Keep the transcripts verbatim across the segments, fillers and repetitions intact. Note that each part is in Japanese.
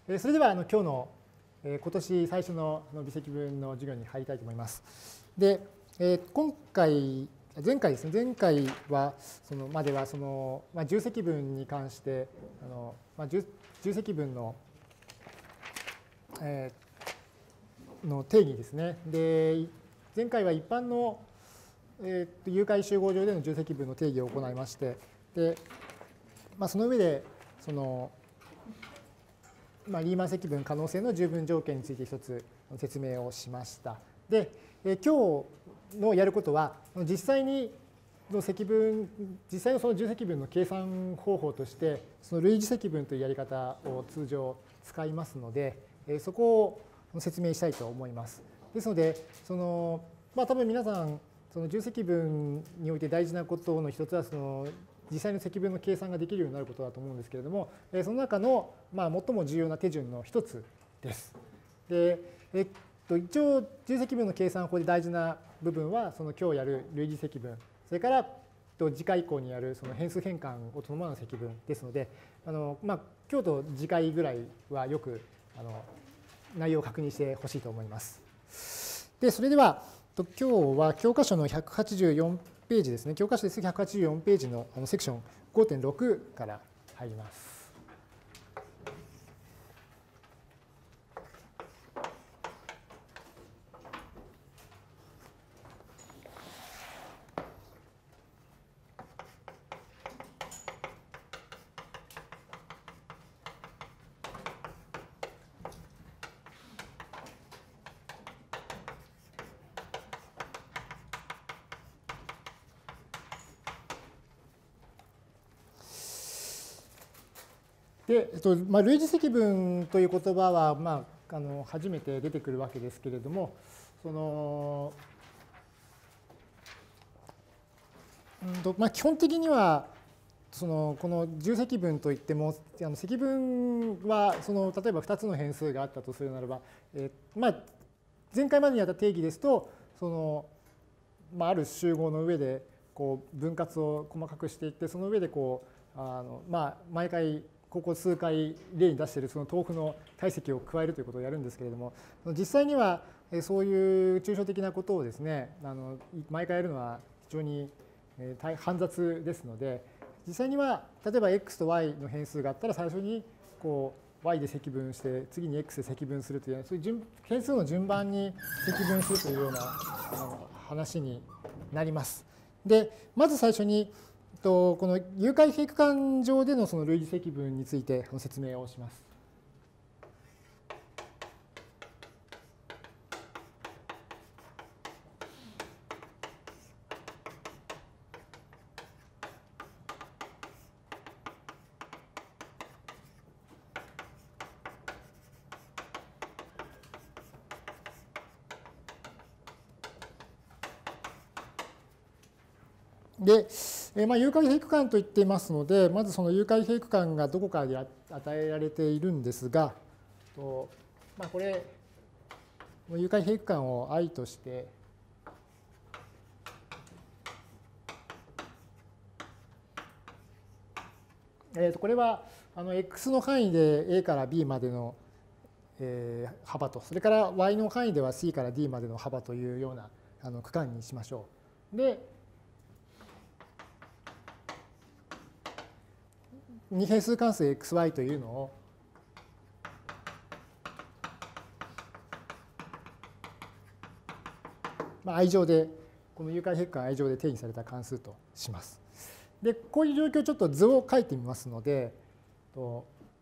それではあの今日の今年最初の微積分の授業に入りたいと思います。で、今回、前回ですね、前回はそのまではその、まあ、重積分に関して、あのまあ、重積分の、えー、の定義ですね。で、前回は一般の、えー、有解集合上での重積分の定義を行いまして、で、まあ、その上で、その、まあ、リーマン積分可能性の十分条件について一つ説明をしました。で、え今日のやることは、実際にの積分、実際のその重積分の計算方法として、その類似積分というやり方を通常使いますので、そこを説明したいと思います。ですので、そのまあ多分皆さん、その重積分において大事なことの一つは、その実際の積分の計算ができるようになることだと思うんですけれども、その中のまあ最も重要な手順の一つです。で、えっと、一応、重積分の計算法で大事な部分は、その今日やる類似積分、それから次回以降にやるその変数変換を伴う積分ですので、あのまあ、今日と次回ぐらいはよくあの内容を確認してほしいと思います。で、それでは、今日は教科書のひゃくはちじゅうよんページですね。教科書ですひゃくはちじゅうよんページのセクション ごてんろく から入ります。で、えっとまあ、類似積分という言葉は、まあ、あの初めて出てくるわけですけれども、そのうんとまあ、基本的にはそのこの重積分といっても、あの積分はその例えばふたつの変数があったとするならば、えーまあ、前回までにやった定義ですと、そのまあ、ある集合の上でこう分割を細かくしていって、その上でこうあの、まあ、毎回ここ数回例に出しているその豆腐の体積を加えるということをやるんですけれども、実際にはそういう抽象的なことをですね、あの毎回やるのは非常に煩雑ですので、実際には例えば x と y の変数があったら最初にこう y で積分して次に x で積分するというそういう順変数の順番に積分するというような話になります。で、まず最初にこの有解並区間上でのその類似積分について説明をします。で、まあ、有解並区間と言っていますので、まずその有解並区間がどこかで与えられているんですが、まあ、これ、有解並区間を i として、えー、とこれはあの x の範囲で a から b までの、えー、幅と、それから y の範囲では c から d までの幅というようなあの区間にしましょう。で、二変数関数 xy というのをまあ、i 乗で、この有解並区間 i 乗で定義された関数とします。で、こういう状況、ちょっと図を書いてみますので、と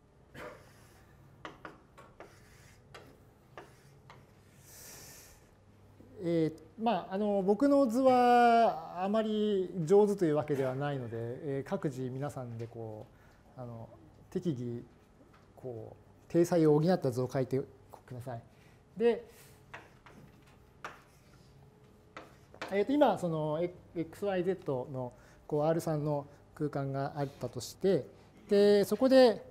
えー、まあ、あの僕の図はあまり上手というわけではないので、えー、各自皆さんでこうあの適宜こう体裁を補った図を書いてください。で、えー、と今その エックスワイゼット のこう アールさん の空間があったとして、でそこで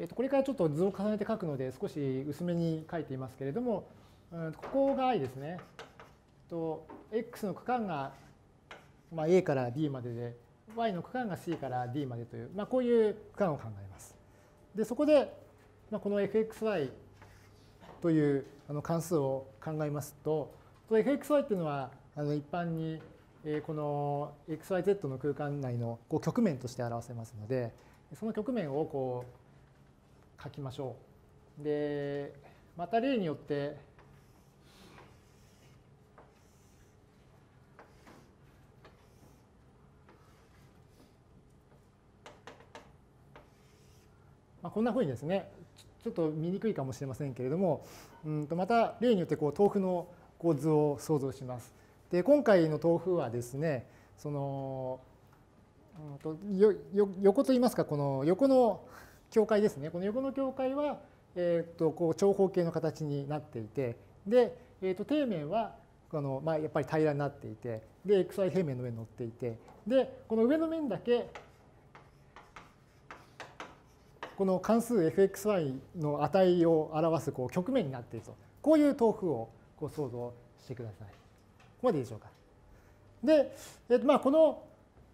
えー、とこれからちょっと図を重ねて書くので少し薄めに書いていますけれども、うん、ここが i ですね。と x の区間が、まあ、a から d までで y の区間が c から d までという、まあ、こういう区間を考えます。でそこで、まあ、この fxy というあの関数を考えますと、fxy っていうのはあの一般にこの エックスワイゼット の空間内のこう曲面として表せますので、その曲面をこう書きましょう。で、また例によって、まあ、こんなふうにですね、ちょっと見にくいかもしれませんけれども、うんとまた例によってこう豆腐のこう図を想像します。で、今回の豆腐はですね、そのうんとよよ横といいますか、この横の境界ですね。この横の境界は、えー、とこう長方形の形になっていて、で、えー、と底面はこの、まあ、やっぱり平らになっていて、で、エックスワイ 平面の上に乗っていて、で、この上の面だけ、この関数 エフエックスワイ の値を表すこう曲面になっていると。こういう豆腐をこう想像してください。ここまでいいでしょうか。で、えー、とまあこの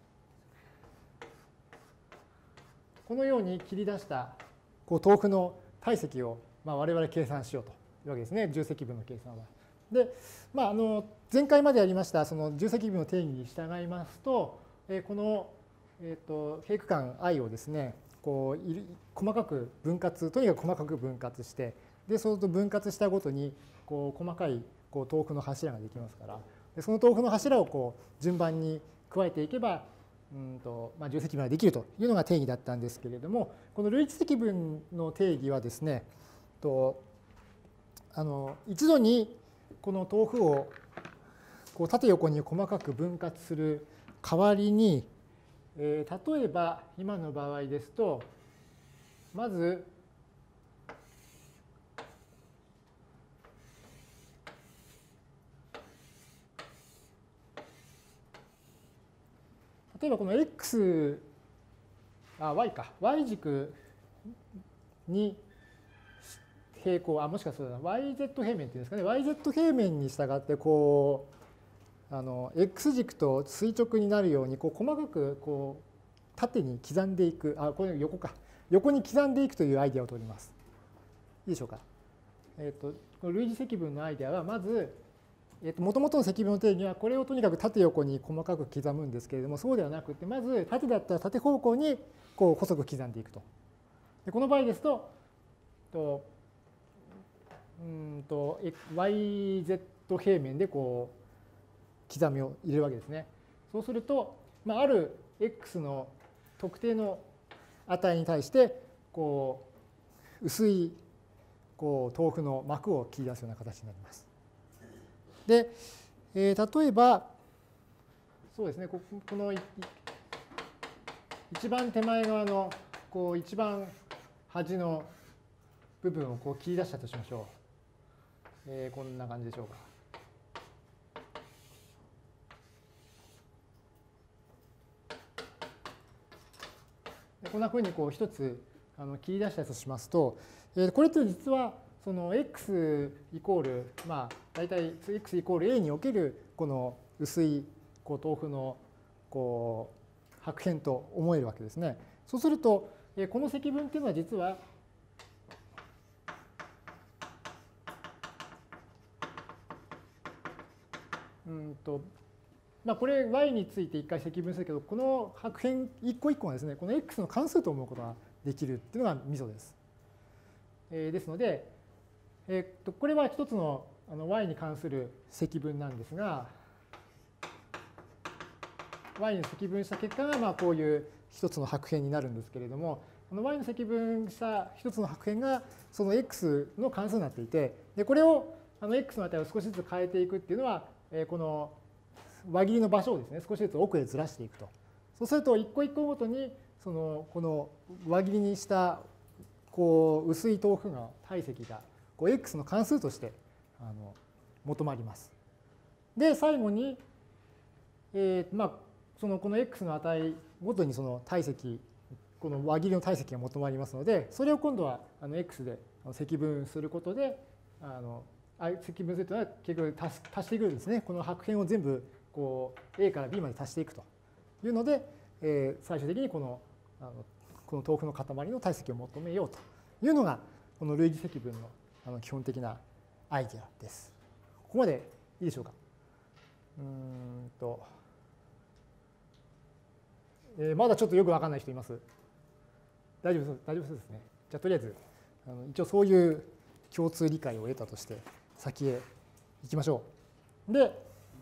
このように切り出したこう豆腐の体積をまあ我々計算しようというわけですね、重積分の計算は。で、まあ、あの前回までやりましたその重積分の定義に従いますと、えー、この、えー、と平区間 i をですね、こう細かく分割、とにかく細かく分割して、でそうすると分割したごとにこう細かいこう豆腐の柱ができますから、でその豆腐の柱をこう順番に加えていけば、うんとまあ、重積分ができるというのが定義だったんですけれども、この類似積分の定義はですね、とあの一度にこの豆腐をこう縦横に細かく分割する代わりに、えー、例えば今の場合ですと、まず例えばこの x、あ、y か、y 軸に平行、あ、もしかすると yz 平面っていうんですかね、yz 平面に従ってこう、あの、x 軸と垂直になるように、こう細かくこう縦に刻んでいく、あ、これ横か、横に刻んでいくというアイデアを取ります。いいでしょうか。えっと、この類似積分のアイデアは、まず、えっと、元々の積分の定義は、これをとにかく縦横に細かく刻むんですけれども、そうではなくて、まず縦だったら縦方向にこう細く刻んでいくと。でこの場合ですと、とうんと yz 平面でこう刻みを入れるわけですね。そうすると、まあ、ある x の特定の値に対してこう薄いこう豆腐の膜を切り出すような形になります。で、えー、例えばそうですね、ここの一番手前側のこう一番端の部分をこう切り出したとしましょう。えー、こんな感じでしょうか。でこんなふうにこう一つあの切り出したとしますと、えー、これって実はその x イコール、まあ、大体 x イコール a におけるこの薄いこう豆腐のこう白辺と思えるわけですね。そうすると、えー、この積分っていうのは実はうんとまあ、これ y について一回積分するけど、この白辺一個一個がですね、この x の関数と思うことができるっていうのがミソです。えー、ですので、えー、っとこれは一つのあの y に関する積分なんですが、y に積分した結果がまあこういう一つの白辺になるんですけれども、この y の積分した一つの白辺がその x の関数になっていて、でこれをあの x の値を少しずつ変えていくっていうのは、えー、この輪切りの場所をですね、少しずつ奥へずらしていくと。そうすると、一個一個ごとに、その、この輪切りにした、こう、薄い豆腐の体積が、こう、x の関数として、あの、求まります。で、最後に、えー、まあ、その、この x の値ごとにその体積この輪切りの体積が求まりますので、それを今度はあの x で積分することで、あの積分するというのは結局足し足していくんですね。この白辺を全部こう A から B まで足していくというので、えー、最終的にこのあのこの豆腐の塊の体積を求めようというのがこの類似積分のあの基本的なアイデアです。ここまでいいでしょうか。うーんと、えー、まだちょっとよく分かんない人います？大丈夫そう、大丈夫そうですね。じゃあとりあえずあの一応そういう共通理解を得たとして先へ行きましょう。で、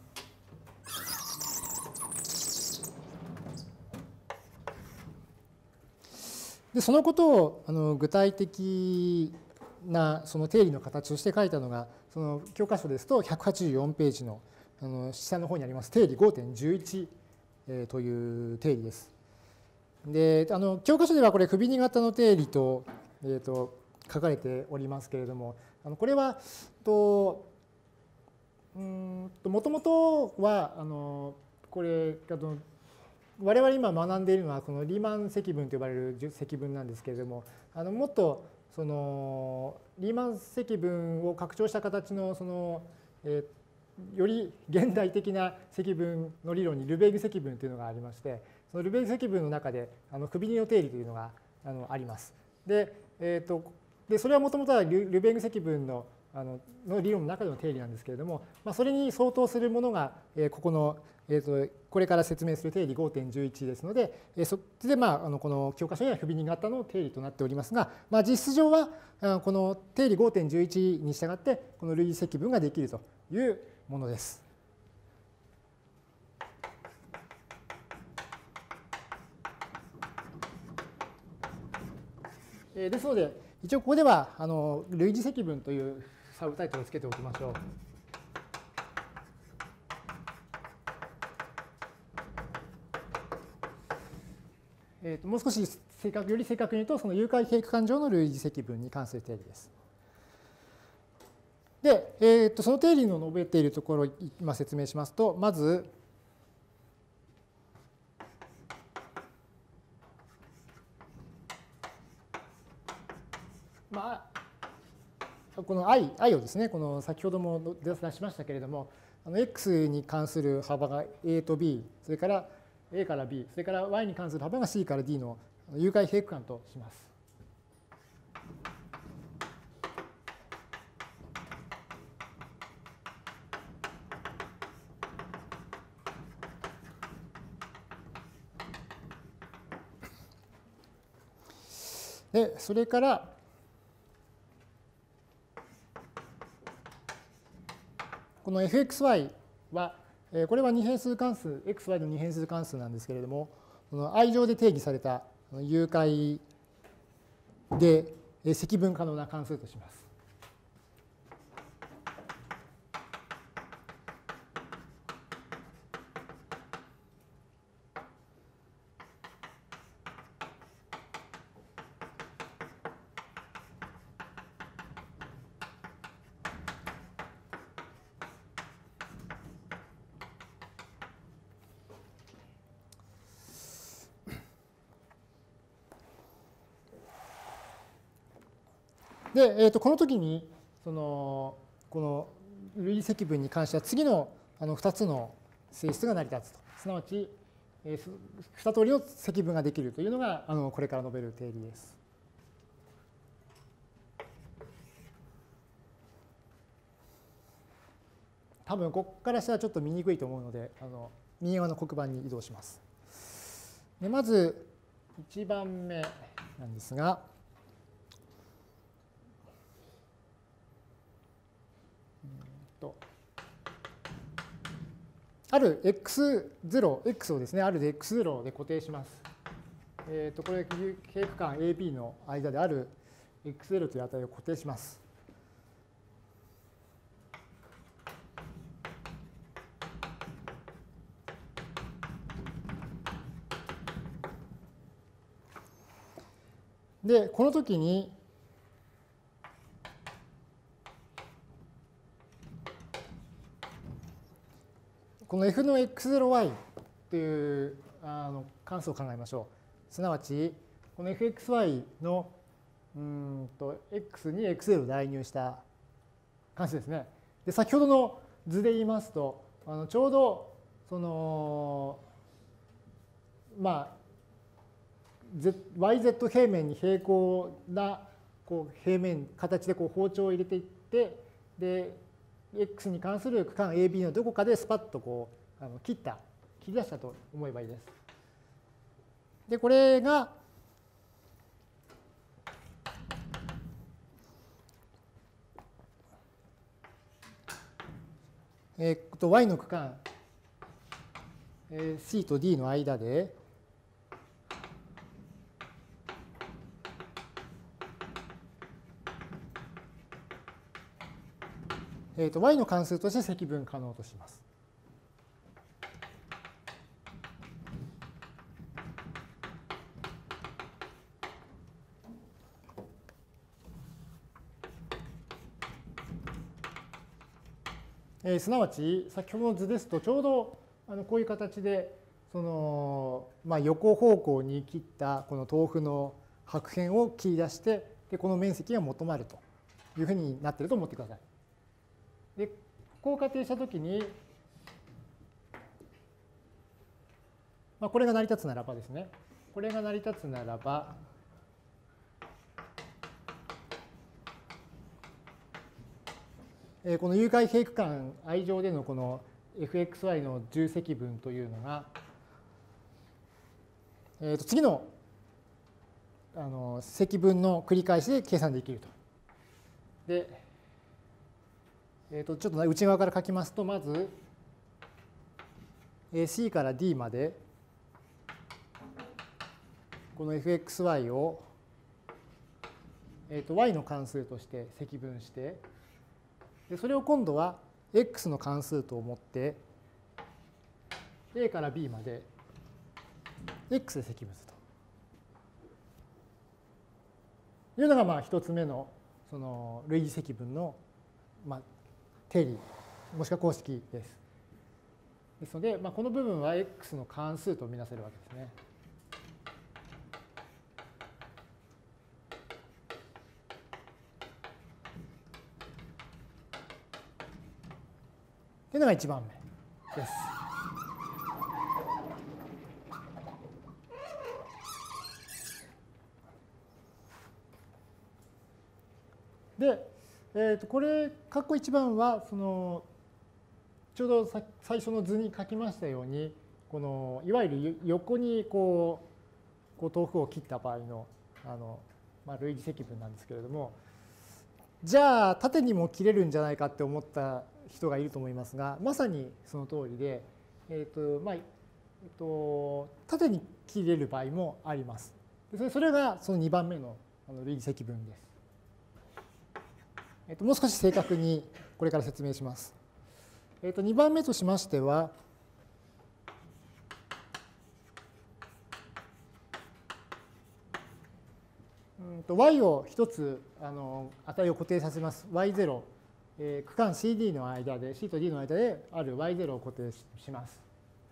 でそのことをあの具体的なその定理の形として書いたのが、その教科書ですとひゃくはちじゅうよんページのあの下の方にあります定理 ごてんじゅういち という定理です。で、あの教科書ではこれフビニ型の定理と、えー、と書かれておりますけれども、あのこれはとうんともともとはあのこれあの我々今学んでいるのはこのリーマン積分と呼ばれる積分なんですけれども、あのもっとそのリーマン積分を拡張した形のその、えー、より現代的な積分の理論にルベーグ積分というのがありまして、そのルベーグ積分の中であのフビニの定理というのがあのあります。で、えー、とでそれはもともとはルベーグ積分のあのの理論の中での定理なんですけれども、まあ、それに相当するものが、えー、ここの、えー、とこれから説明する定理 ごてんじゅういち ですので、えー、そっちで、まあ、あのこの教科書にはフビニ型の定理となっておりますが、まあ、実質上はこの定理 ごてんじゅういち に従ってこの類似積分ができるというものです。ですので、一応ここではあの類似積分というサブタイトルをつけておきましょう。えー、ともう少し正確より正確に言うと、その有解平区間上の類似積分に関する定理です。で、えー、とその定理の述べているところを今説明しますと、まず、まあ、この i, i をですね、この先ほども出しましたけれども、あの x に関する幅が a と b、それから a から b、それから y に関する幅が c から d の有解平区間とします。で、それから、この エフエックスワイ は、これは二変数関数、エックスワイ の二変数関数なんですけれども、この i 乗で定義された有解で積分可能な関数とします。で、えー、とこの時にそのこの類似積分に関しては次のあのふたつの性質が成り立つと。すなわち、えー、に通りの積分ができるというのがあのこれから述べる定理です。多分ここから下はちょっと見にくいと思うので、あの右側の黒板に移動します。でまずいちばんめなんですが、ある エックスゼロ、x をですね、ある エックスゼロ で固定します。えっと、これ、平区間 エービー の間である エックスゼロ という値を固定します。で、この時に、この f の エックスゼロワイ というあの関数を考えましょう。すなわち、 この エフエックスワイ のうんと x に エックスゼロ を代入した関数ですね。で、先ほどの図で言いますと、あのちょうどそのまあ ワイゼット 平面に平行なこう平面形でこう包丁を入れていって、で x に関する区間 エービー のどこかでスパッとこうあの切った切り出したと思えばいいです。でこれがえー、っと y の区間、えー、C と D の間でえー、と y の関数として積分可能とします。えー、すなわち先ほどの図ですとちょうどあのこういう形でその、まあ、横方向に切ったこの豆腐の白辺を切り出してでこの面積が求まるというふうになっていると思ってください。でここを仮定したときに、まあ、これが成り立つならばですね、これが成り立つならば、えー、この有解平区間 i 上でのこの エフエックスワイ の重積分というのが、えー、と次のあの積分の繰り返しで計算できると。でえー、とちょっと内側から書きますと、まず C から D までこの エフエックスワイ を、えー、と y の関数として積分して、でそれを今度は x の関数と思って A から B まで x で積分するというのがまあ一つ目のその類似積分のまあ定理もしくは公式です。ですので、まあ、この部分は x の関数とみなせるわけですね。というのがいちばんめです。で、えー、とこれ、括弧いちばんはそのちょうど最初の図に書きましたように、このいわゆる横にこうこう豆腐を切った場合のあの、まあ、類似積分なんですけれども、じゃあ縦にも切れるんじゃないかって思った人がいると思いますが、まさにその通りで、えーとまあえー、と縦に切れる場合もあります。それがそのにばんめの類似積分です。えー、ともう少し正確にこれから説明します。えー、とにばんめとしましては、うんと y を一つあの値を固定させます。ワイゼロ、えー、区間 シーディー の間で、C と D の間である ワイゼロ を固定します。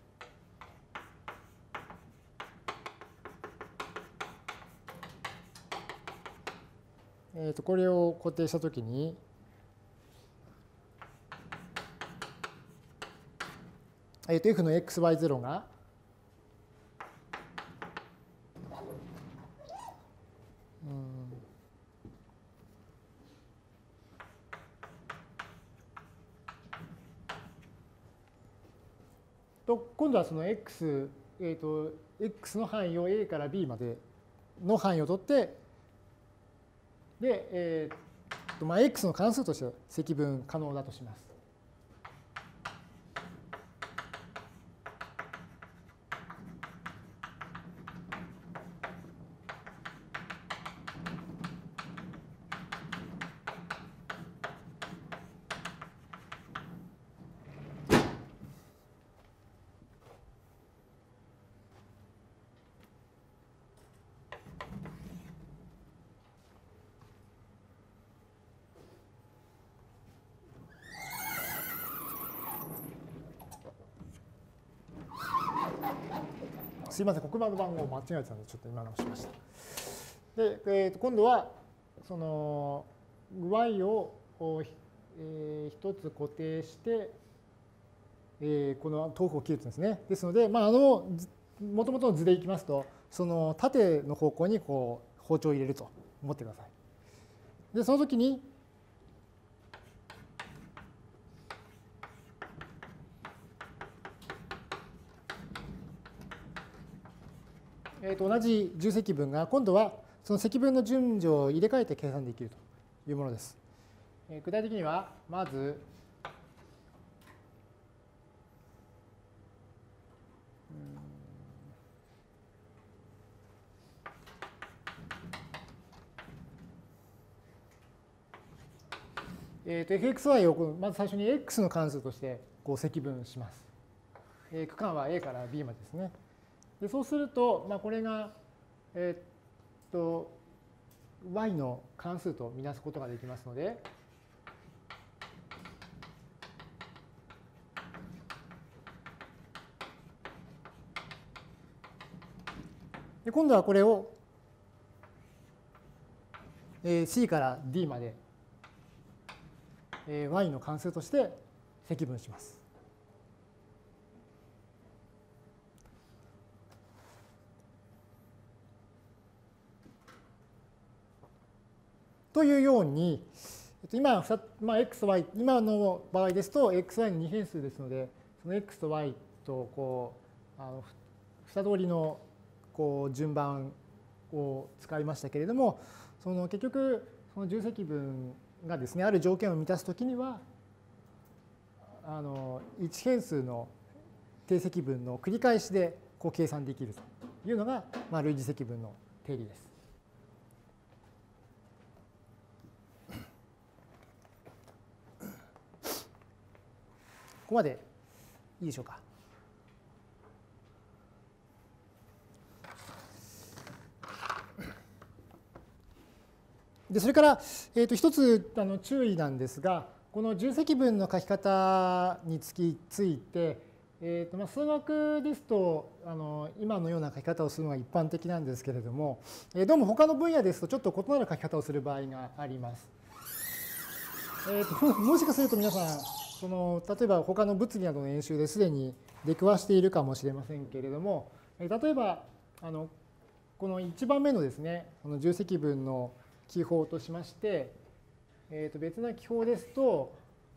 えー、とこれを固定したときに、えー、と f の エックスワイゼロ が、うんと今度はその x、えー、と x の範囲を A から B までの範囲を取って、で、えーとまあ、x の関数として積分可能だとします。 すいません、黒板の番号間違えてたので、ちょっと今直しました。で、えー、と今度は、その y を、えー、一つ固定して、えー、この豆腐を切るんですね。ですので、まあ、あの、もともとの図でいきますと、その縦の方向にこう包丁を入れると思ってください。で、その時に、えー、と同じ重積分が今度はその積分の順序を入れ替えて計算できるというものです。えー、具体的にはまず、えー、と エフエックスワイ をまず最初に x の関数としてこう積分します。えー、区間は a から b までですね。でそうすると、まあ、これが、えー、っと y の関数とみなすことができますので、で今度はこれを C から D まで y の関数として積分します。というように、今、まあ、x、y、今の場合ですと xy の二変数ですので、その x と y とこうあの二通りのこう順番を使いましたけれども、その結局その重積分がですね、ある条件を満たすときには、あの一変数の定積分の繰り返しでこう計算できるというのが、まあ、類似積分の定理です。ここまでいいでしょうか。でそれから、えー、と一つあの注意なんですが、この重積分の書き方につきついて、えーとまあ、数学ですとあの今のような書き方をするのが一般的なんですけれども、えー、どうも他の分野ですとちょっと異なる書き方をする場合があります。えー、ともしかすると皆さんその例えば他の物理などの演習ですでに出くわしているかもしれませんけれども、例えばあのこのいちばんめのですね、この重積分の記法としまして、えー、と別な記法ですと、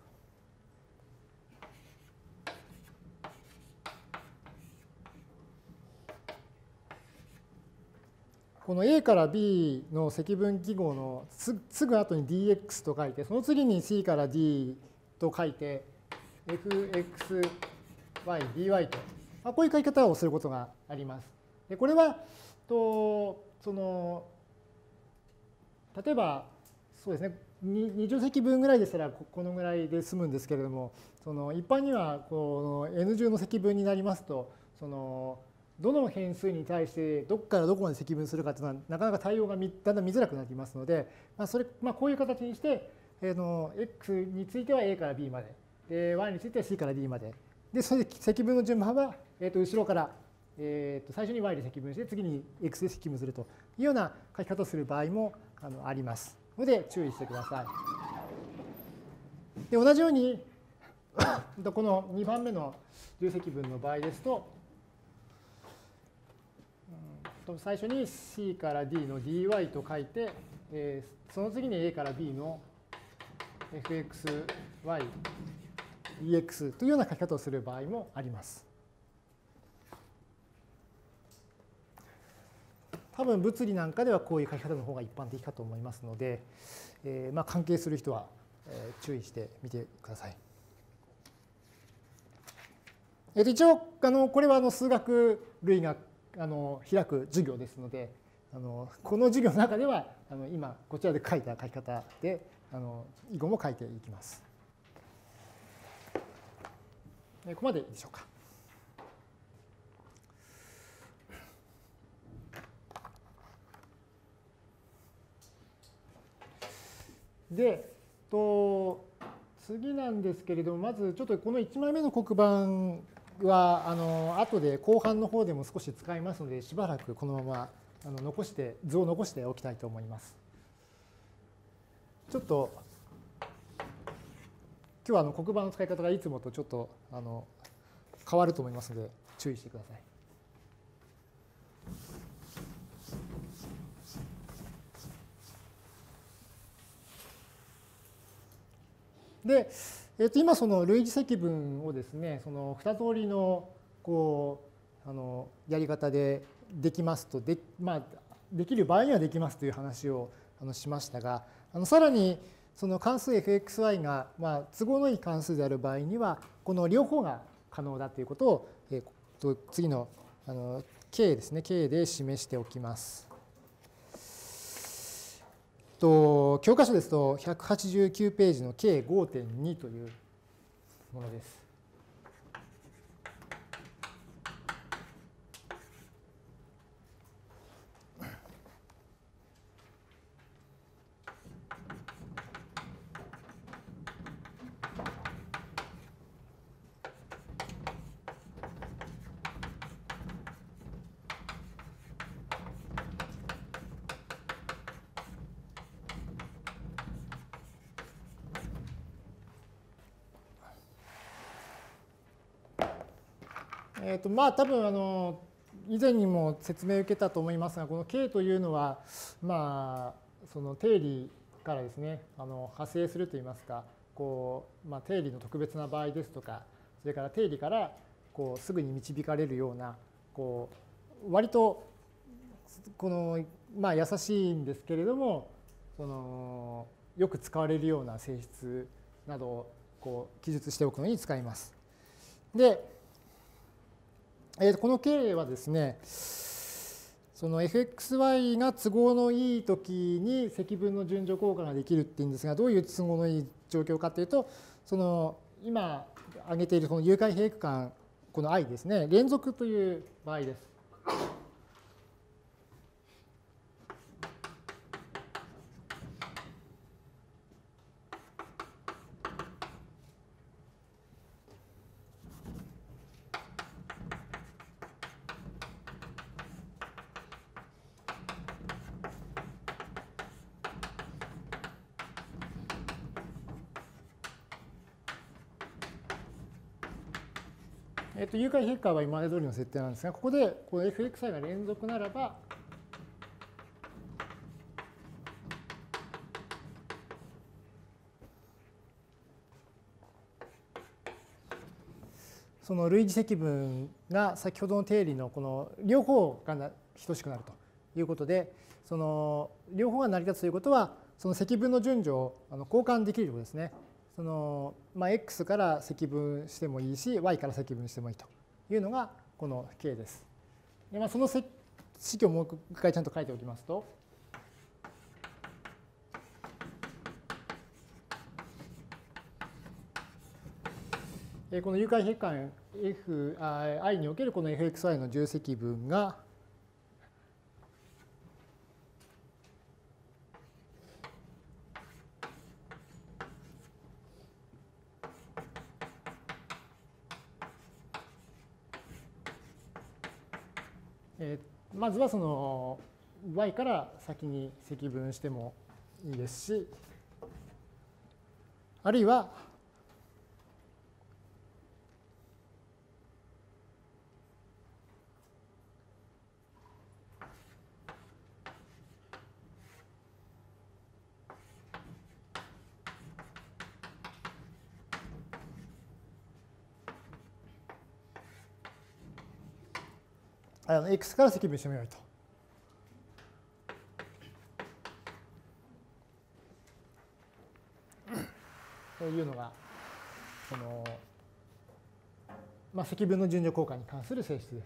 この A から B の積分記号のすすぐ後に ディーエックス と書いて、その次に C から D と書いて、エフエックスワイ、ディーワイ と、まあ、こういう書き方をすることがあります。でこれはとその例えばそうですね、に乗積分ぐらいでしたらこのぐらいで済むんですけれども、その一般にはこの N 乗の積分になりますと、そのどの変数に対してどこからどこまで積分するかというのはなかなか対応がだんだん見づらくなりますので、まあそれまあ、こういう形にして、えの x については A から B まで、で y については C から D まで、でそれで積分の順番は、えー、と後ろから、えー、と最初に y で積分して次に x で積分するというような書き方をする場合もあのありますので注意してください。で同じようにこのにばんめの重積分の場合ですと、最初に C から D の ディーワイ と書いて、えー、その次に A から B の エフエックスワイ、ディーエックス というような書き方をする場合もあります。多分物理なんかではこういう書き方の方が一般的かと思いますので、えー、まあ関係する人は注意してみてください。えー、と一応あのこれはあの数学類があの開く授業ですので、あのこの授業の中ではあの今こちらで書いた書き方であの以後も書いていきます。ここまでいいでしょうか。で、と次なんですけれども、まずちょっとこのいちまいめの黒板はあの後で後半の方でも少し使いますので、しばらくこのままあの残して図を残しておきたいと思います。ちょっと今日はあの黒板の使い方がいつもとちょっとあの変わると思いますので注意してください。で、えー、と今その類似積分をですね、そのに通りのこうあのやり方でできますと、で、まあ、できる場合にはできますという話をあのしましたが、あのさらにその関数 エフエックスワイ が、まあ、都合のいい関数である場合には、この両方が可能だということを、えー、と次のあの K ですね、K で示しておきます。と教科書ですとひゃくはちじゅうきゅうページの ケーごてんに というものです。えーとまあ、多分あの以前にも説明を受けたと思いますが、この K というのは、まあ、その定理からですね、あの派生するといいますか、こうまあ、定理の特別な場合ですとか、それから定理からこうすぐに導かれるような、こう割とこの、まあ、優しいんですけれども、そのよく使われるような性質などをこう記述しておくのに使います。で、この K はですね、その エフエックスワイ が都合のいいときに積分の順序効果ができるっていうんですが、どういう都合のいい状況かというと、その今挙げているこの有解平区間、この i ですね、連続という場合です。えっと、有解平価は今まで通りの設定なんですが、ここでこの エフエックスワイ が連続ならば、その類似積分が先ほどの定理のこの両方が等しくなるということで、その両方が成り立つということは、その積分の順序を交換できるということですね。そのまあ、X から積分してもいいし、Y から積分してもいいというのがこの K です。でまあ、その式をもう一回ちゃんと書いておきますと、この有解平間 F、I におけるこの エフエックスワイ の重積分が、えー、まずはその y から先に積分してもいいですし、あるいはあの x から積分してもよいと。というのが、その、まあ、積分の順序効果に関する性質です。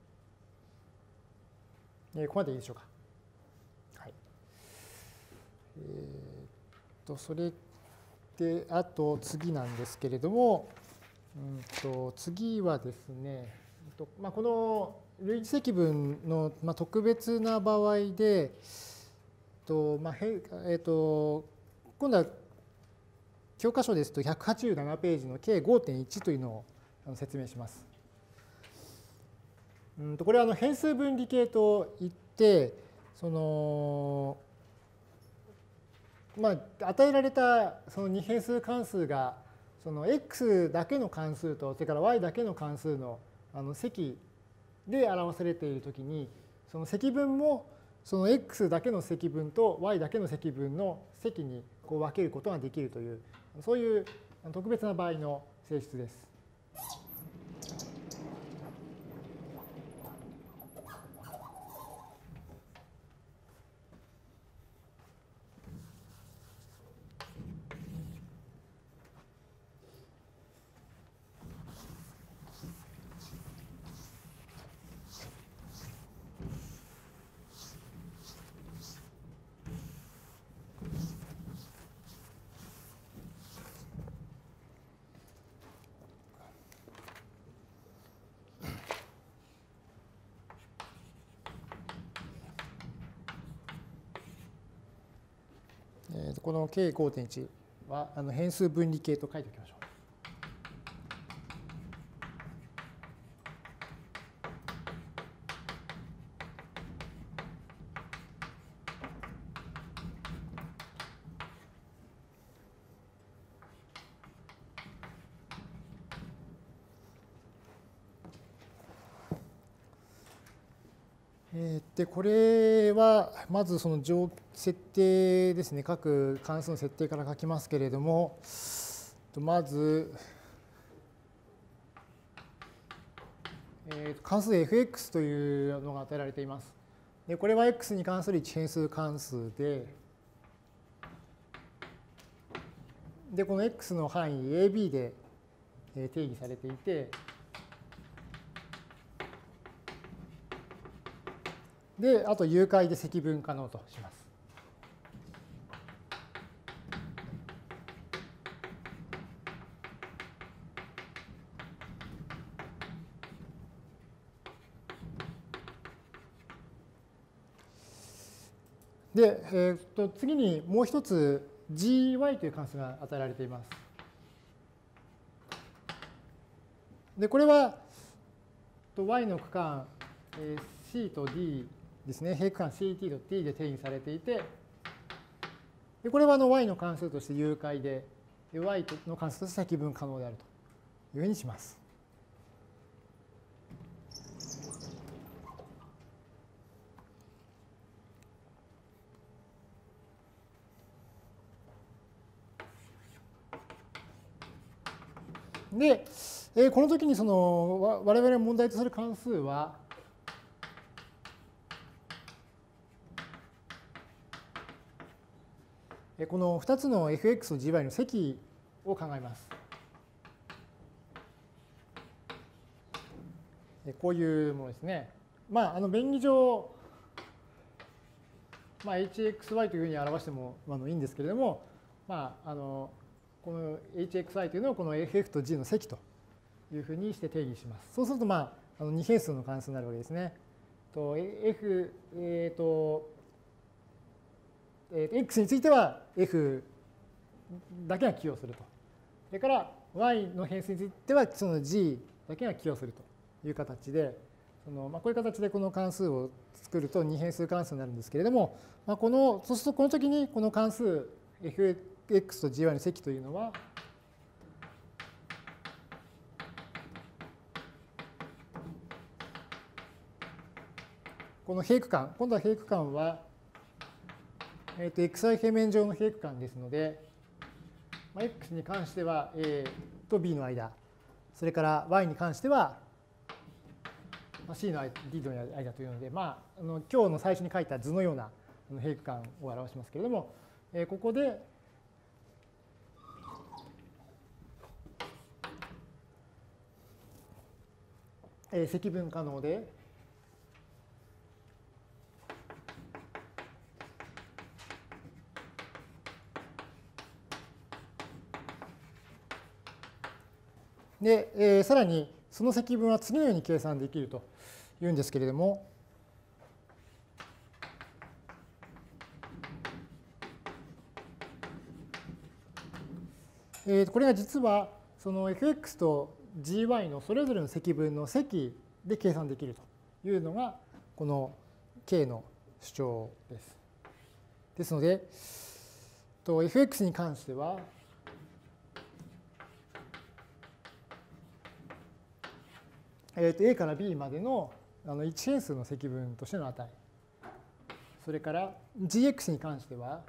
ここまでいいでしょうか。はい。 えー、とそれであと次なんですけれども、うんと次はですね、とまあ、この類似積分の、まあ、特別な場合で、とまあへえー、と今度は教科書ですとひゃくはちじゅうななページの ケーごてんいち というのを説明します。うんとこれはあの変数分離形といって、そのまあ、与えられたその二変数関数がその x だけの関数とそれから y だけの関数のあの積で表されているときに、その積分もその x だけの積分と y だけの積分の積にこう分けることができるという、そういう特別な場合の性質です。この ケーごてんいち はあの変数分離形と書いておきましょう。でこれはまずその設定ですね、各関数の設定から書きますけれども、まず関数 エフエックス というのが与えられています。でこれは x に関する一変数関数で、でこの x の範囲 エービー で定義されていて、で、あと誘拐で積分可能とします。で、えー、と次にもう一つ ジーワイ という関数が与えられています。で、これは y の区間 C と Dですね、平区間 シーティー と t で定義されていて、でこれはあの y の関数として誘拐で、y の関数として積分可能であるというふうにします。で、この時にその我々が問題とする関数は、このふたつの エフエックス と ジーワイ の積を考えます。こういうものですね。まあ、あの便宜上、まあ、エイチエックスワイ というふうに表してもまあいいんですけれども、まあ、あのこの エイチエックスワイ というのをこの エフエックス と G の積というふうにして定義します。そうすると、まあ、あの二変数の関数になるわけですね。と F、えーと、X については F だけが寄与すると。それから Y の変数についてはその G だけが寄与するという形で、そのまあこういう形でこの関数を作ると二変数関数になるんですけれども、まあ、このそうするとこの時にこの関数 エフエックス と ジーワイ の積というのはこの平区間、今度は平区間は、えー、と xy 平面上の平区間ですので、まあ、x に関しては A と B の間、それから y に関しては C の間、D の間というので、まあ、あの今日の最初に書いた図のような平区間を表しますけれども、えー、ここで、えー、積分可能で、 で、えー、さらにその積分は次のように計算できるというんですけれども、えー、これが実はその エフエックス と ジーワイ のそれぞれの積分の積で計算できるというのがこの K の主張です。ですので、と エフエックス に関しては、えー、と A から B までのあの一変数の積分としての値。それから ジーエックス に関しては、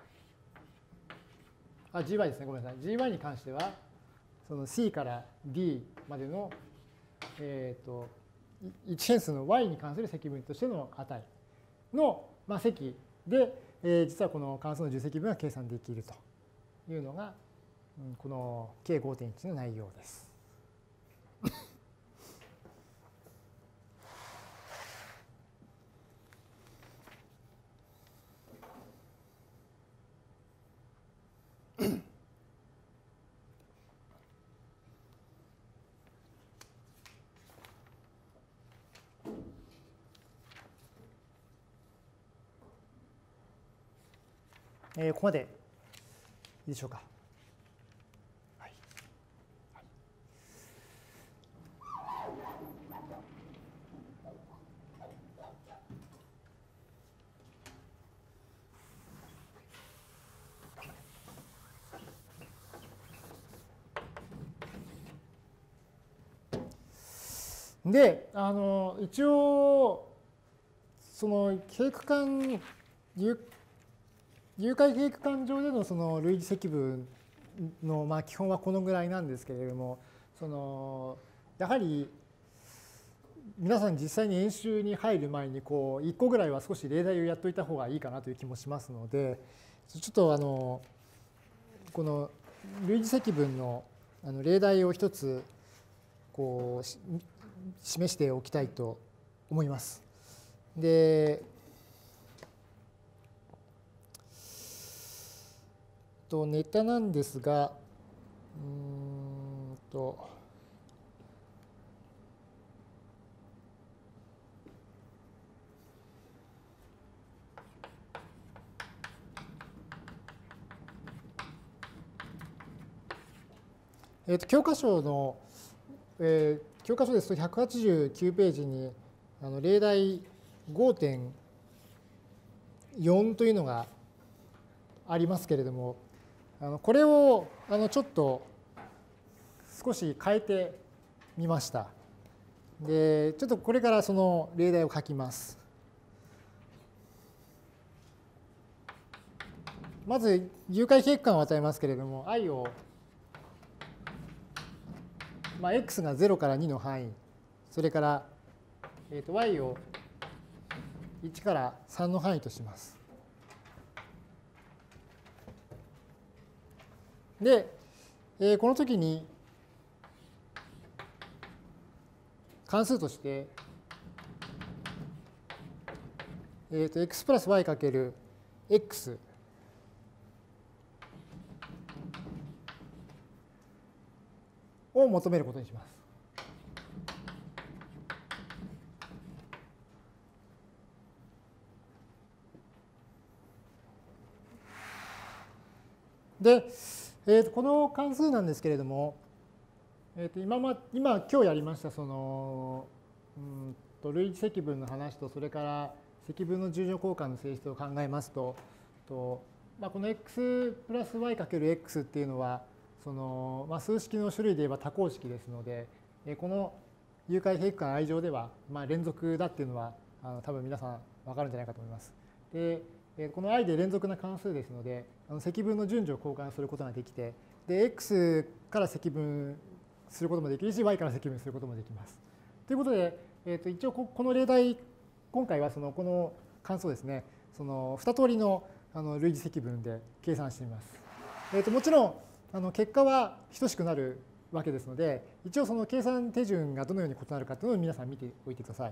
あ、ジーワイ ですね、ごめんなさい。ジーワイ に関しては、その C から D までの、えー、と一変数の Y に関する積分としての値の、まあ、積で、えー、実はこの関数の重積分が計算できるというのが、うん、この ケーごてんいち の内容です。えー、ここまでいいでしょうか。はい。で、あの一応その閉区間有解閉区間上でのその類似積分のまあ基本はこのぐらいなんですけれども、そのやはり皆さん実際に演習に入る前にこういっこぐらいは少し例題をやっといた方がいいかなという気もしますので、ちょっとあのこの類似積分のあの例題を一つこう示しておきたいと思います。で、とネタなんですが、うーんとえー、と教科書の、えー、教科書ですとひゃくはちじゅうきゅうページにあの例題 ごてんよん というのがありますけれども、あのこれをあのちょっと少し変えてみました。で、ちょっとこれからその例題を書きます。まず有解閉区間を与えますけれども、i を、まあ、x がゼロからにの範囲、それから、えー、と y をいちからさんの範囲とします。で、えー、この時に関数として、えー、と x プラス y かける x を求めることにします。で、えー、とこの関数なんですけれども、えー、と今ま今今日やりましたそのうんと類似積分の話と、それから積分の重乗交換の性質を考えますと、とまあ、この x プラス y かける x っていうのはその、まあ、数式の種類で言えば多項式ですので、この有解閉区間 i 乗ではまあ連続だっていうのはあの多分皆さん分かるんじゃないかと思います。で、この i で連続な関数ですので、あの積分の順序を交換することができて、で x から積分することもできるし、y から積分することもできます。ということで、えー、と一応この例題、今回はそのこの関数をですね、そのに通りのあの類似積分で計算してみます。えー、ともちろんあの結果は等しくなるわけですので、一応その計算手順がどのように異なるかというのを皆さん見ておいてください。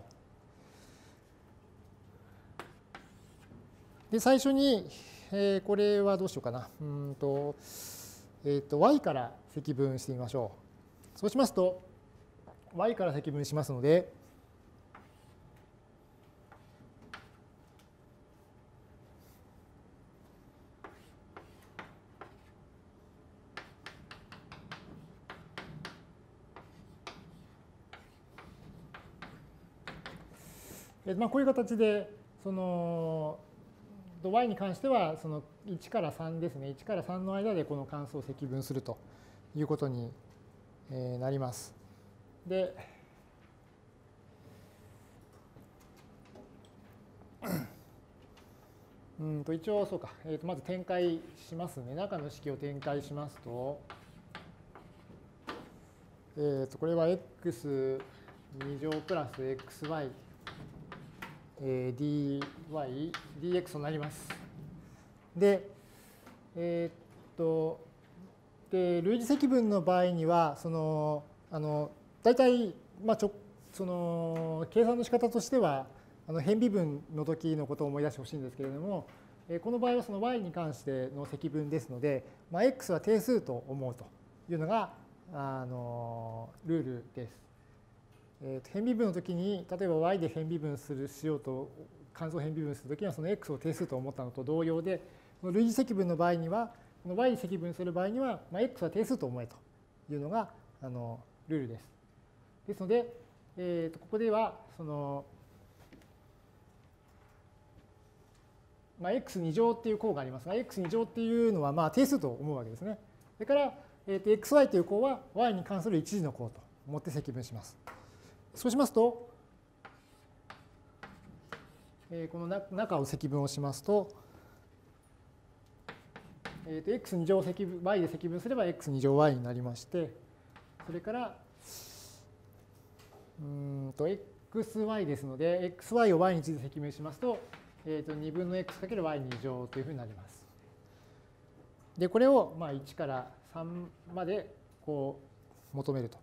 で、最初に、えー、これはどうしようかな。うんと、えー、と y から積分してみましょう。そうしますと、 y から積分しますので、えまあ、こういう形でその y に関してはそのいちからさんですね、いちからさんの間でこの関数を積分するということになります。で、うんと一応そうか、えー、とまず展開しますね。中の式を展開しますと、えー、とこれは x に乗プラス xy、えー、dy、dx となります。で、えー、っと、で類似積分の場合には、その、あの、大体、まあ、ちょその計算の仕方としては、あの変微分の時のことを思い出してほしいんですけれども、この場合はその y に関しての積分ですので、まあ、x は定数と思うというのがあのルールです。えー、変微分の時に、例えば y で変微分するしようと、関数を変微分するときにはその x を定数と思ったのと同様で、この類似積分の場合には、この y に積分する場合には、まあ、x は定数と思えというのがあのルールです。ですので、えー、とここではその、まあ、エックスに 乗っていう項がありますが、エックスに 乗っていうのはまあ定数と思うわけですね。それから、えー、と エックスワイ という項は y に関する一次の項と思って積分します。そうしますと、えー、この中を積分をしますと、えー、と エックスに 乗積分 y で積分すれば エックスに 乗 y になりまして、それからうんと エックスワイ ですので エックスワイ を y について積分しますと、えー、とにぶんの x かける y に乗というふうになります。でこれをまあいちからさんまでこう求めると。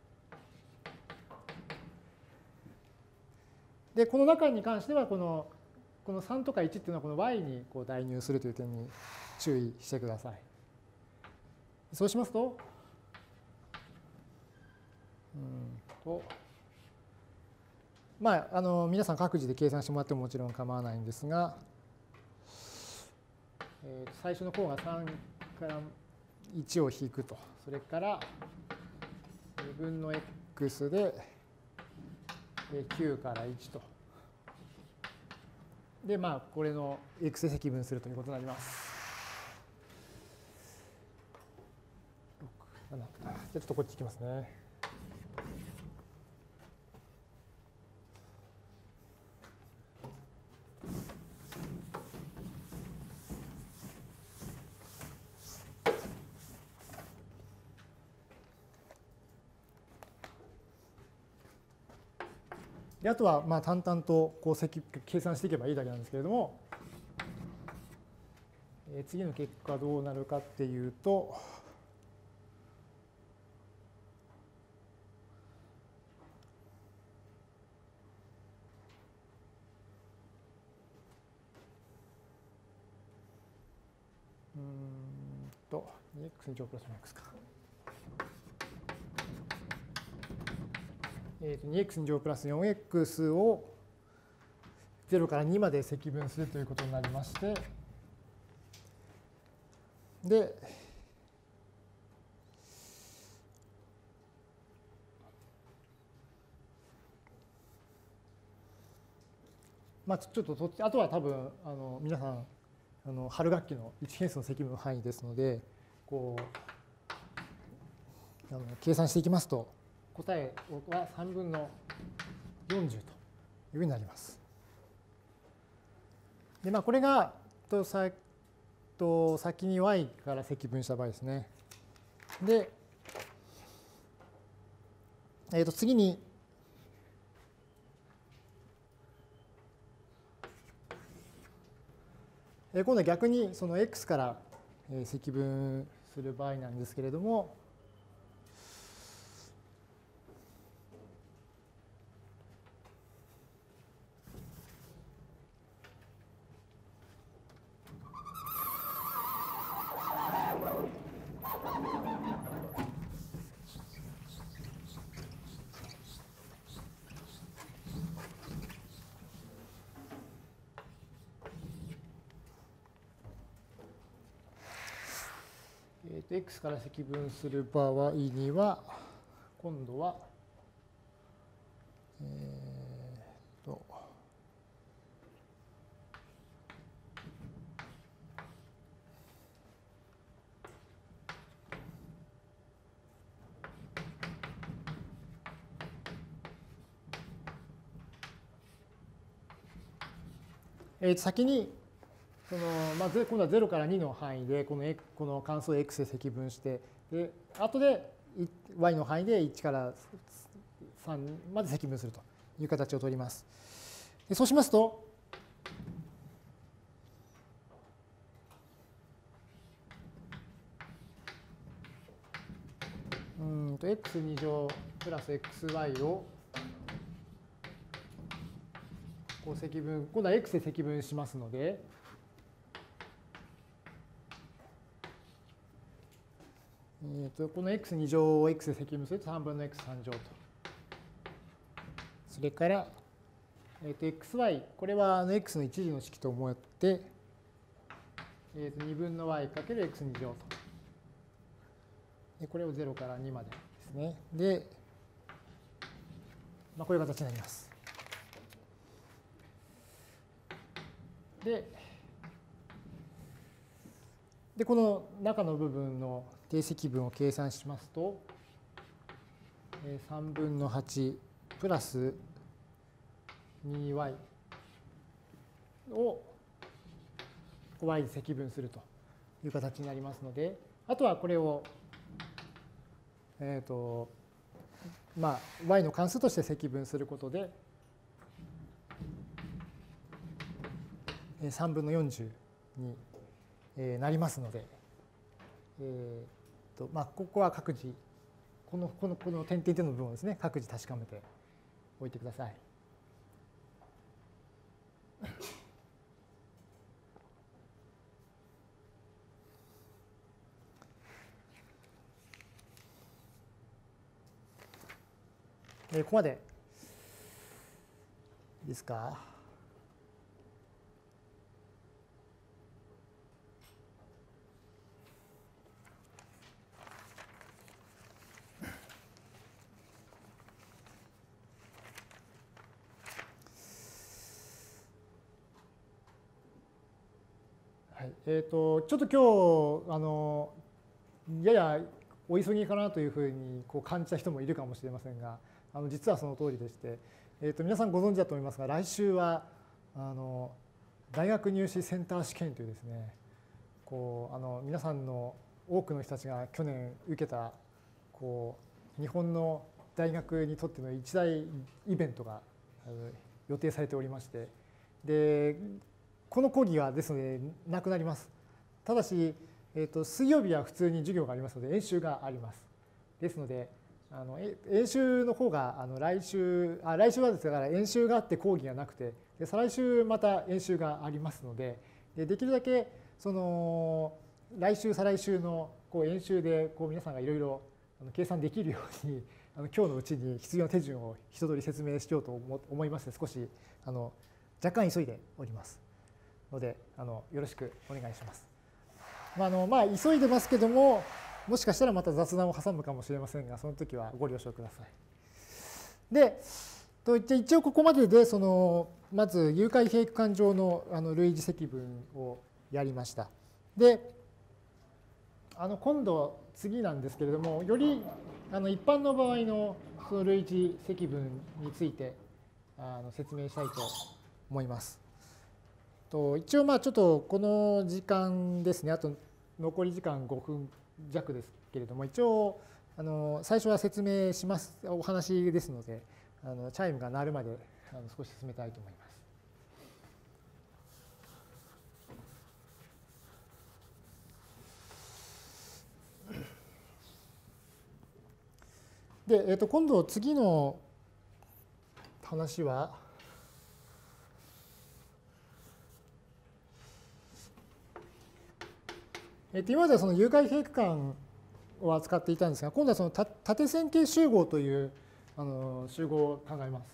でこの中に関してはこのこのさんとかいちっていうのはこの y にこう代入するという点に注意してください。そうしますと、うんとまあ、あの皆さん各自で計算してもらってももちろん構わないんですが、えー、最初の項がさんからいちを引くと、それからにぶんの x できゅうからいちと。で、まあ、これの x で積分するということになります。ろく、なな、じゃあちょっとこっち行きますね。であとはまあ淡々とこう計算していけばいいだけなんですけれども、えー、次の結果どうなるかっていうと、うーんと にエックス に乗プラス よんエックス か。えー、と にエックス に乗プラス よんエックス をゼロからにまで積分するということになりまして、で、まあ、ちょっとあとは多分あの皆さんあの春学期のいち変数の積分の範囲ですので、こうあの計算していきますと答えはさんぶんのよんじゅうというふうになります。でまあ、これがとさと先に y から積分した場合ですね。で、えー、と次に今度は逆にその x から積分する場合なんですけれども、 x から積分する場合には、今度は、えー、と、えー、先にその、まあ、今度はゼロからにの範囲でこの、この関数を x で積分して、で後で y の範囲でいちからさんまで積分するという形を取ります。でそうしますと、うんと x に乗プラス xy をこう積分、今度は x で積分しますので、えー、とこの xに乗を x で積分するとさんぶんの x さん乗と。それから、えー、と xy、これはあの x の一次の式と思って、えー、とにぶんの y かける x に乗と。でこれをゼロからにまでですね。で、まあ、こういう形になります。で、でこの中の部分の定積分を計算しますと、さんぶんのはちプラス にワイ を y で積分するという形になりますので、あとはこれを、えっと、まあ、y の関数として積分することで、さんぶんのよんじゅうになりますので、えーとまあ、ここは各自、この、この、この点々点の部分をですね、各自確かめておいてください。えー、ここまでいいですか。はい、えーと、ちょっと今日あのややお急ぎかなというふうにこう感じた人もいるかもしれませんが、あの実はその通りでして、えーと、皆さんご存知だと思いますが、来週はあの大学入試センター試験というですね、こうあの皆さんの多くの人たちが去年受けたこう日本の大学にとっての一大イベントが予定されておりまして、でこの講義はですのでなくなります。ただし、えーと、水曜日は普通に授業がありますので演習があります。ですので、あの演習の方があの来週、あ来週はですから演習があって講義がなくて、で再来週また演習がありますので、でできるだけその来週再来週のこう演習でこう皆さんがいろいろ計算できるように、あの今日のうちに必要な手順を一通り説明しようと思いまして、少しあの若干急いでおりますので、あのよろしくお願いします。まああのまあ、急いでますけども、もしかしたらまた雑談を挟むかもしれませんが、その時はご了承ください。で、と一応ここまででそのまず有回閉区間上のあの類似積分をやりました。で、あの今度次なんですけれども、よりあの一般の場合のその類似積分についてあの説明したいと思います。と一応まあちょっとこの時間ですね、あと残り時間ごふん弱ですけれども、一応あの最初は説明します、お話ですので、あのチャイムが鳴るまであの少し進めたいと思います。で、えー、と今度次の話は、えー、と今まではその有回閉区間を扱っていたんですが、今度はその縦線形集合というあの集合を考えます。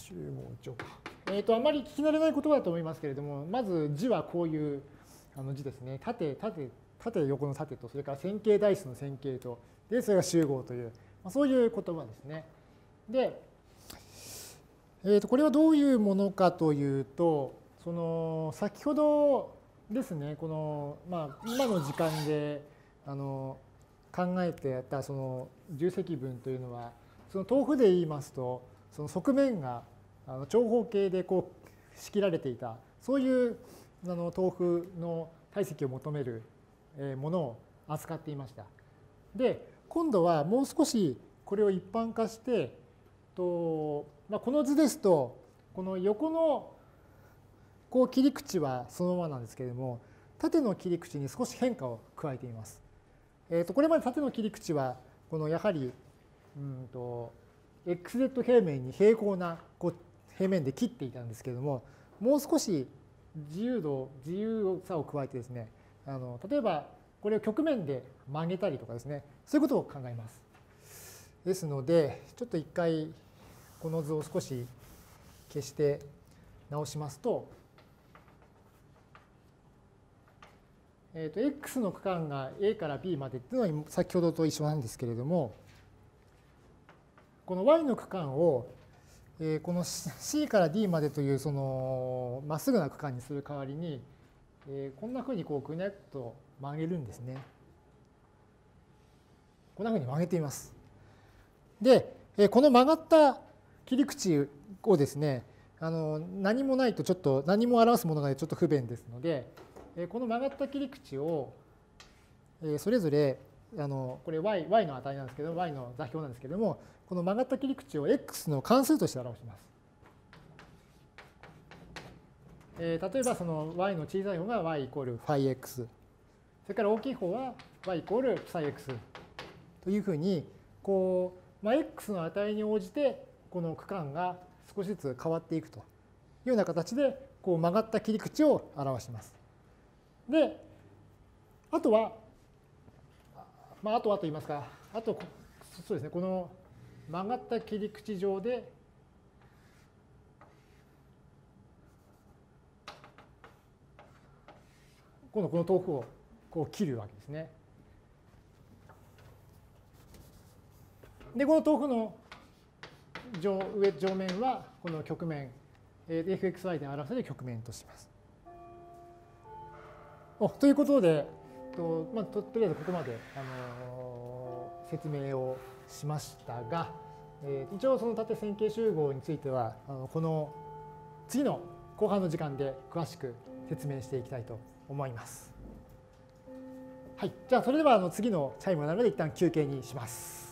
集合上。えっと、あまり聞き慣れない言葉だと思いますけれども、まず字はこういうあの字ですね。縦、縦、縦横の縦と、それから線形代数の線形と、で、それが集合という、まあ、そういう言葉ですね。で、えーと、これはどういうものかというと、その先ほどですね、この、まあ、今の時間であの考えてやったその重積分というのは、その豆腐で言いますと、その側面があの長方形でこう仕切られていた、そういうあの豆腐の体積を求めるものを扱っていました。で、今度はもう少しこれを一般化して、とまあ、この図ですと、この横のこう切り口はそのままなんですけれども、縦の切り口に少し変化を加えています。えーと、これまで縦の切り口は、このやはり、うんと、エックスゼット 平面に平行なこう平面で切っていたんですけれども、もう少し自由度、自由さを加えてですね、あの例えばこれを曲面で曲げたりとかですね、そういうことを考えます。ですので、ちょっと一回この図を少し消して直しますと、えーと、x の区間が a から b までっていうのは先ほどと一緒なんですけれども、この y の区間をえー、この C から D までというそのまっすぐな区間にする代わりに、えー、こんなふうにこうぐねっと曲げるんですね。こんなふうに曲げています。で、えー、この曲がった切り口をですね、あの何もないとちょっと何も表すものがちょっと不便ですので、えー、この曲がった切り口を、えー、それぞれあのこれ y, y の値なんですけど、y の座標なんですけれども、この曲がった切り口を x の関数として表します。えー、例えばその y の小さい方が y イコール φx、それから大きい方は y イコール ψx というふうに、こう、まあ、x の値に応じてこの区間が少しずつ変わっていくというような形で、こう曲がった切り口を表します。で、あとは、まあ、あとはと言いますか、あと、そうですね、この曲がった切り口上で、今度この豆腐をこう切るわけですね。で、この豆腐の 上, 上上面はこの曲面、エフエックスワイ で表される曲面とします。おということで、と, まあ、と, とりあえずここまで、あのー、説明をしましたが、えー、一応その縦線形集合についてはあのこの次の後半の時間で詳しく説明していきたいと思います。はい、じゃあそれではあの次のチャイムが鳴るので一旦休憩にします。